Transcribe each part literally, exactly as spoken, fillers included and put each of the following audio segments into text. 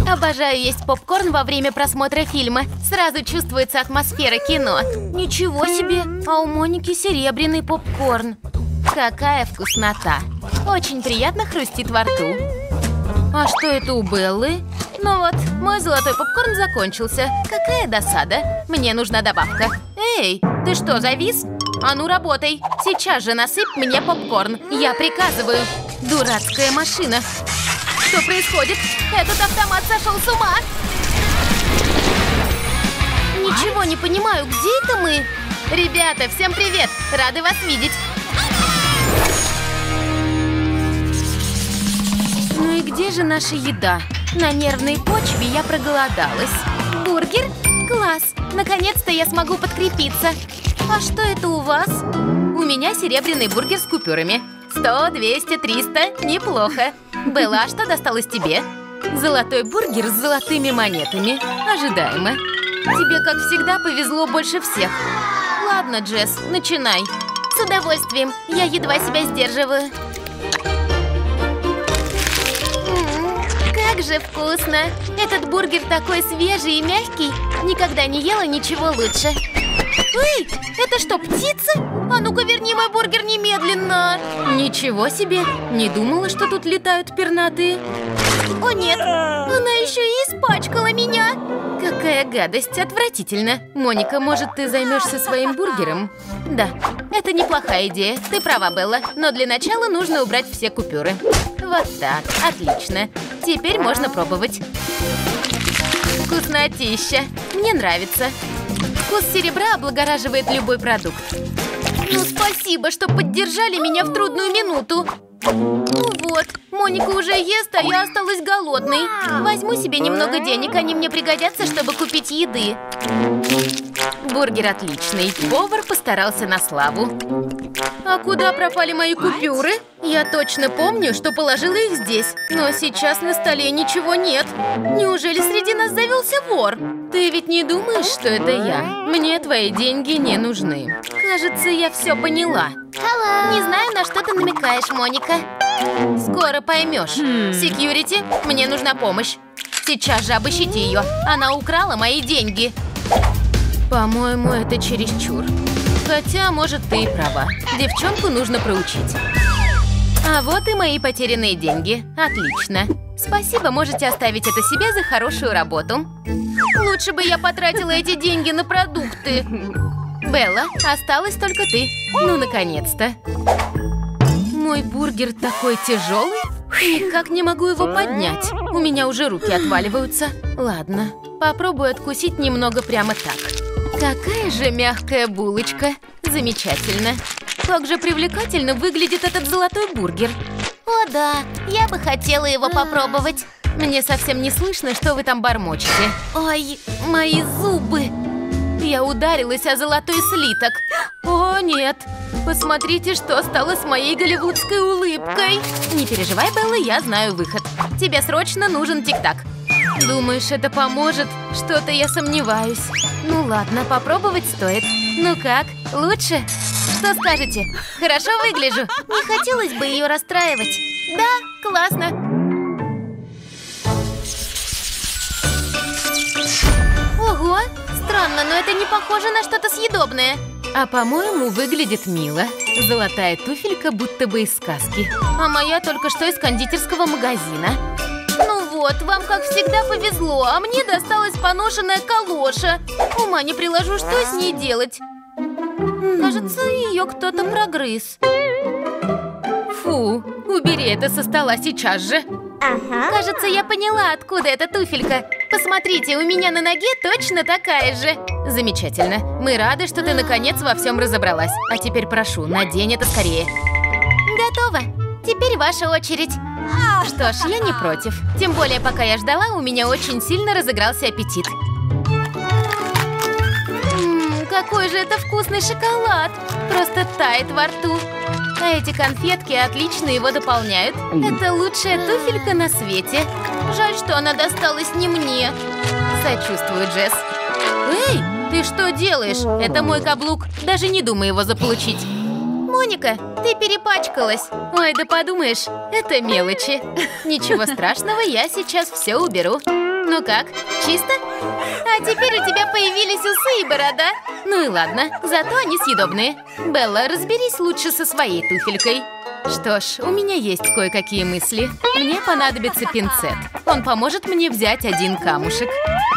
Обожаю есть попкорн во время просмотра фильма. Сразу чувствуется атмосфера кино. Ничего себе! А у Моники серебряный попкорн. Какая вкуснота! Очень приятно хрустит во рту. А что это у Беллы? Ну вот, мой золотой попкорн закончился. Какая досада. Мне нужна добавка. Эй, ты что, завис? А ну работай. Сейчас же насыпь мне попкорн. Я приказываю. Дурацкая машина. Что происходит? Этот автомат сошел с ума. Ничего не понимаю, где это мы? Ребята, всем привет! Рады вас видеть. Ну и где же наша еда? На нервной почве я проголодалась. Бургер? Класс! Наконец-то я смогу подкрепиться. А что это у вас? У меня серебряный бургер с купюрами. Сто, двести, триста. Неплохо. Белла, а что досталось тебе? Золотой бургер с золотыми монетами. Ожидаемо. Тебе, как всегда, повезло больше всех. Ладно, Джесс, начинай. С удовольствием. Я едва себя сдерживаю. Как же вкусно! Этот бургер такой свежий и мягкий. Никогда не ела ничего лучше. Эй, это что, птица? А ну-ка верни мой бургер немедленно. Ничего себе! Не думала, что тут летают пернатые. О нет, она еще и испачкала меня. Какая гадость, отвратительно. Моника, может, ты займешься своим бургером? Да, это неплохая идея. Ты права, Белла. Но для начала нужно убрать все купюры. Вот так, отлично. Теперь можно пробовать. Вкуснотища. Мне нравится. Вкус серебра облагораживает любой продукт. Ну, спасибо, что поддержали меня в трудную минуту. Ну вот, Моника уже ест, а я осталась голодной. Возьму себе немного денег, они мне пригодятся, чтобы купить еды. Бургер отличный. Повар постарался на славу. А куда пропали мои купюры? Я точно помню, что положила их здесь. Но сейчас на столе ничего нет. Неужели среди нас завелся вор? Ты ведь не думаешь, что это я? Мне твои деньги не нужны. Кажется, я все поняла. Hello. Не знаю, на что ты намекаешь, Моника. Скоро поймешь. Секьюрити, мне нужна помощь. Сейчас же обыщите ее. Она украла мои деньги. По-моему, это чересчур. Хотя, может, ты и права. Девчонку нужно проучить. А вот и мои потерянные деньги. Отлично. Спасибо, можете оставить это себе за хорошую работу. Лучше бы я потратила эти деньги на продукты. Белла, осталась только ты. Ну, наконец-то. Мой бургер такой тяжелый. Никак не могу его поднять. У меня уже руки отваливаются. Ладно, попробую откусить немного прямо так. Какая же мягкая булочка. Замечательно. Как же привлекательно выглядит этот золотой бургер. О да, я бы хотела его попробовать. Мне совсем не слышно, что вы там бормочете. Ой, мои зубы. Я ударилась о золотой слиток. О нет, посмотрите, что стало с моей голливудской улыбкой. Не переживай, Белла, я знаю выход. Тебе срочно нужен тик-так. Думаешь, это поможет? Что-то я сомневаюсь. Ну ладно, попробовать стоит. Ну как, лучше? Что скажете? Хорошо выгляжу? Не хотелось бы ее расстраивать. Да, классно. Ого, странно, но это не похоже на что-то съедобное. А по-моему, выглядит мило. Золотая туфелька будто бы из сказки. А моя только что из кондитерского магазина. Ну вот, вам, как всегда, повезло, а мне досталась поношенная калоша. Ума не приложу, что с ней делать. Кажется, ее кто-то прогрыз. Фу, убери это со стола сейчас же. Ага. Кажется, я поняла, откуда эта туфелька. Посмотрите, у меня на ноге точно такая же. Замечательно. Мы рады, что ты наконец во всем разобралась. А теперь прошу, надень это скорее. Готово. Теперь ваша очередь. Что ж, я не против. Тем более, пока я ждала, у меня очень сильно разыгрался аппетит. Ммм, какой же это вкусный шоколад! Просто тает во рту. А эти конфетки отлично его дополняют. Это лучшая туфелька на свете. Жаль, что она досталась не мне. Сочувствую, Джесс. Эй, ты что делаешь? Это мой каблук. Даже не думай его заполучить. Моника, ты перепачкалась. Ой, да подумаешь, это мелочи. Ничего страшного, я сейчас все уберу. Ну как, чисто? А теперь у тебя появились усы и борода. Ну и ладно, зато они съедобные. Белла, разберись лучше со своей туфелькой. Что ж, у меня есть кое-какие мысли. Мне понадобится пинцет. Он поможет мне взять один камушек.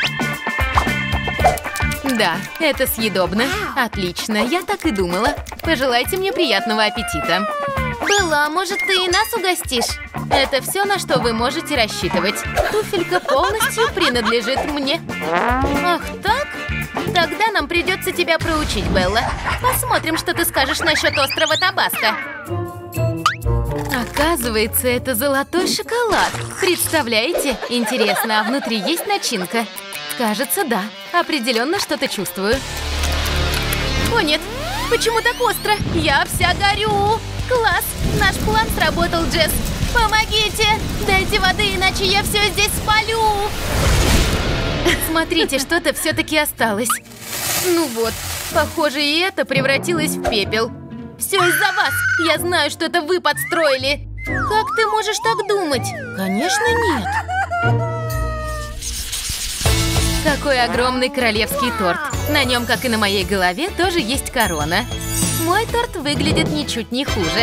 Да, это съедобно. Отлично, я так и думала. Пожелайте мне приятного аппетита. Белла, может, ты и нас угостишь? Это все, на что вы можете рассчитывать. Туфелька полностью принадлежит мне. Ах так? Тогда нам придется тебя проучить, Белла. Посмотрим, что ты скажешь насчет острова Табаско. Оказывается, это золотой шоколад. Представляете? Интересно, а внутри есть начинка? Кажется, да. Определенно что-то чувствую. О нет, почему так остро? Я вся горю. Класс, наш план сработал, Джесс. Помогите! Дайте воды, иначе я все здесь спалю. Смотрите, что-то все-таки осталось. Ну вот, похоже, и это превратилось в пепел. Все из-за вас! Я знаю, что это вы подстроили! Как ты можешь так думать? Конечно, нет. Какой огромный королевский торт. На нем, как и на моей голове, тоже есть корона. Мой торт выглядит ничуть не хуже.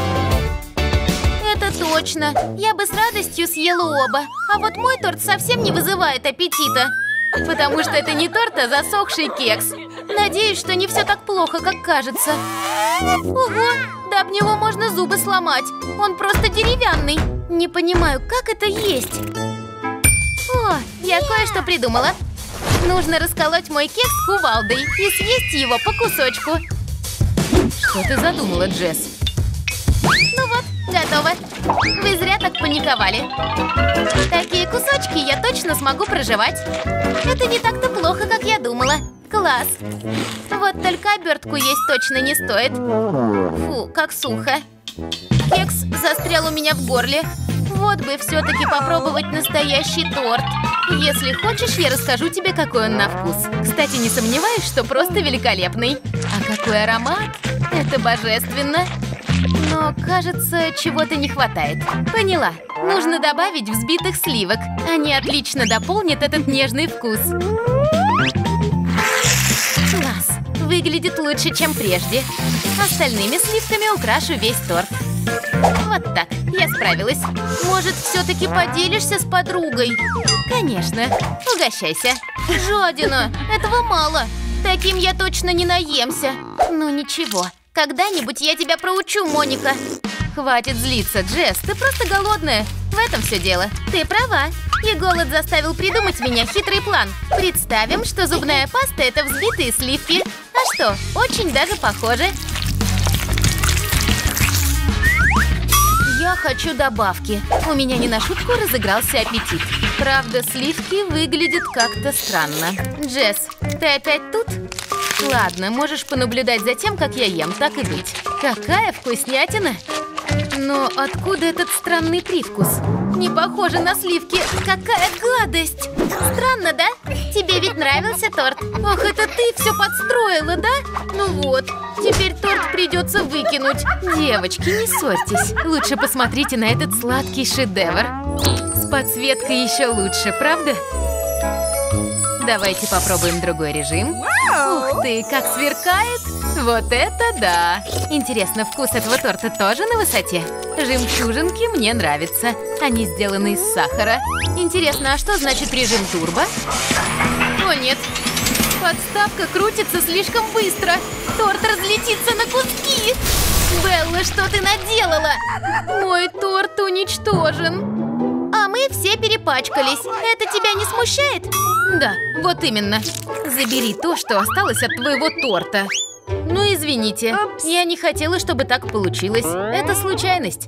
Это точно. Я бы с радостью съела оба. А вот мой торт совсем не вызывает аппетита. Потому что это не торт, а засохший кекс. Надеюсь, что не все так плохо, как кажется. Ого, да об него можно зубы сломать. Он просто деревянный. Не понимаю, как это есть. О, я кое-что придумала. Нужно расколоть мой кекс кувалдой и съесть его по кусочку. Что ты задумала, Джесс? Ну вот, готово. Вы зря так паниковали. Такие кусочки я точно смогу прожевать. Это не так-то плохо, как я думала. Класс. Вот только обертку есть точно не стоит. Фу, как сухо. Кекс застрял у меня в горле. Вот бы все-таки попробовать настоящий торт. Если хочешь, я расскажу тебе, какой он на вкус. Кстати, не сомневаюсь, что просто великолепный. А какой аромат! Это божественно. Но, кажется, чего-то не хватает. Поняла. Нужно добавить взбитых сливок. Они отлично дополнят этот нежный вкус. Класс. Выглядит лучше, чем прежде. Остальными сливками украшу весь торт. Вот так, я справилась. Может, все-таки поделишься с подругой? Конечно, угощайся. Жадина, этого мало. Таким я точно не наемся. Ну ничего, когда-нибудь я тебя проучу, Моника. Хватит злиться, Джесс, ты просто голодная. В этом все дело. Ты права. И голод заставил придумать меня хитрый план. Представим, что зубная паста – это взбитые сливки. А что, очень даже похоже. Я хочу добавки. У меня не на шутку разыгрался аппетит. Правда, сливки выглядят как-то странно. Джесс, ты опять тут? Ладно, можешь понаблюдать за тем, как я ем, так и быть. Какая вкуснятина! Но откуда этот странный привкус? Не похоже на сливки. Какая гадость! Странно, да? Тебе ведь нравился торт. Ах, это ты все подстроила, да? Ну вот, теперь торт придется выкинуть. Девочки, не ссорьтесь. Лучше посмотрите на этот сладкий шедевр. С подсветкой еще лучше, правда? Давайте попробуем другой режим. Ух ты, как сверкает! Вот это да! Интересно, вкус этого торта тоже на высоте? Жемчужинки мне нравятся. Они сделаны из сахара. Интересно, а что значит режим турбо? О нет! Подставка крутится слишком быстро. Торт разлетится на куски. Белла, что ты наделала? Мой торт уничтожен. А мы все перепачкались. Это тебя не смущает? Да, вот именно. Забери то, что осталось от твоего торта. Ну, извините. Я не хотела, чтобы так получилось. Это случайность.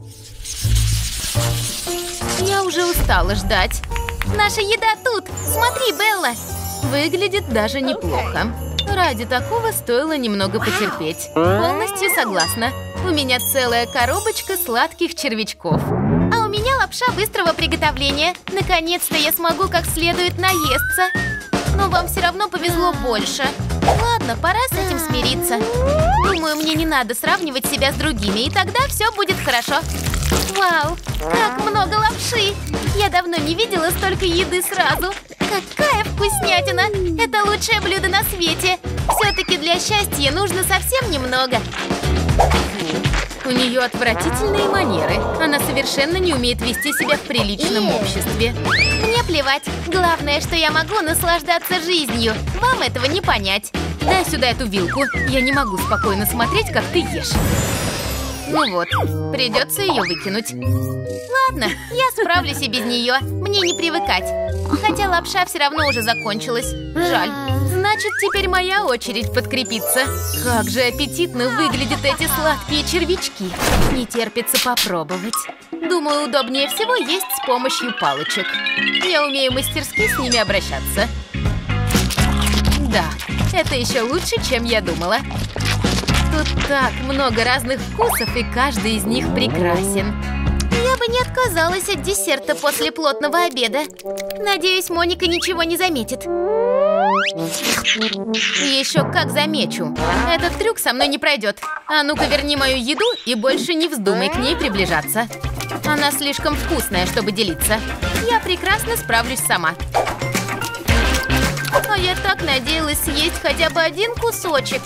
Я уже устала ждать. Наша еда тут. Смотри, Белла. Выглядит даже неплохо. Ради такого стоило немного потерпеть. Полностью согласна. У меня целая коробочка сладких червячков. А у меня лапша быстрого приготовления. Наконец-то я смогу как следует наесться. Но вам все равно повезло больше. Ладно, пора с этим смириться. Думаю, мне не надо сравнивать себя с другими, и тогда все будет хорошо. Вау, как много лапши! Я давно не видела столько еды сразу. Какая вкуснятина! Это лучшее блюдо на свете! Все-таки для счастья нужно совсем немного. У нее отвратительные манеры. Она совершенно не умеет вести себя в приличном обществе. Мне плевать. Главное, что я могу наслаждаться жизнью. Вам этого не понять. Дай сюда эту вилку. Я не могу спокойно смотреть, как ты ешь. Ну вот, придется ее выкинуть. Ладно, я справлюсь и без нее. Мне не привыкать. Хотя лапша все равно уже закончилась. Жаль. Значит, теперь моя очередь подкрепиться. Как же аппетитно выглядят эти сладкие червячки. Не терпится попробовать. Думаю, удобнее всего есть с помощью палочек. Я умею мастерски с ними обращаться. Да, это еще лучше, чем я думала. Тут так много разных вкусов, и каждый из них прекрасен. Я бы не отказалась от десерта после плотного обеда. Надеюсь, Моника ничего не заметит. Еще как замечу. Этот трюк со мной не пройдет. А ну-ка верни мою еду и больше не вздумай к ней приближаться. Она слишком вкусная, чтобы делиться. Я прекрасно справлюсь сама. А я так надеялась съесть хотя бы один кусочек.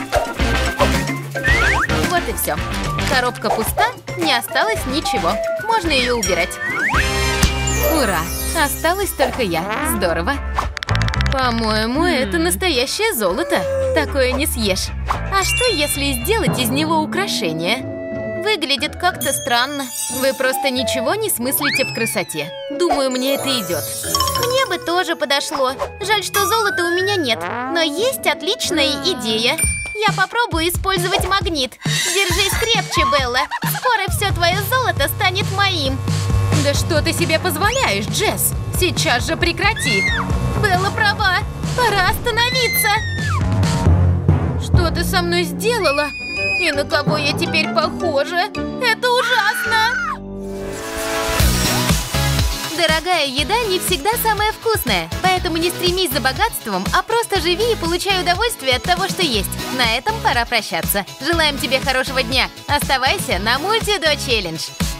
Вот и все. Коробка пуста, не осталось ничего. Можно ее убирать. Ура! Осталась только я. Здорово. По-моему, это настоящее золото. Такое не съешь. А что, если сделать из него украшение? Выглядит как-то странно. Вы просто ничего не смыслите в красоте. Думаю, мне это идет. Мне бы тоже подошло. Жаль, что золота у меня нет. Но есть отличная идея. Я попробую использовать магнит. Держись крепче, Белла. Скоро все твое золото станет моим. Да что ты себе позволяешь, Джесс? Сейчас же прекрати. Белла права. Пора остановиться. Что ты со мной сделала? И на кого я теперь похожа? Это ужасно. Дорогая еда не всегда самая вкусная, поэтому не стремись за богатством, а просто живи и получай удовольствие от того, что есть. На этом пора прощаться. Желаем тебе хорошего дня. Оставайся на Мультидо Челлендж.